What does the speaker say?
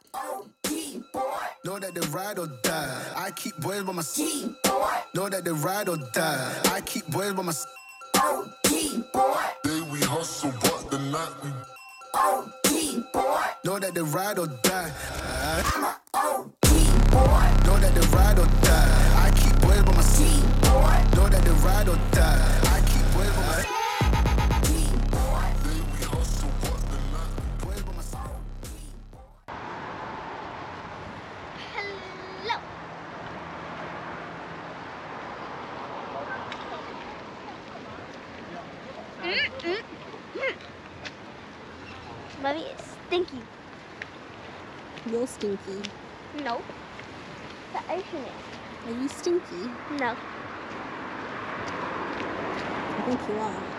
Know that they ride or die. I keep boys by my side. Know that they ride or die. I keep boys by my side. Day we hustle, but the night we Know that they ride or die. Know that they ride or die. I keep boys by my side. Know that they ride or die. I keep boys by my side. day we hustle, but the night we Boys by my side. Hello. Mommy is stinky. You're stinky. No. The ocean is. Are you stinky? No. I think you are.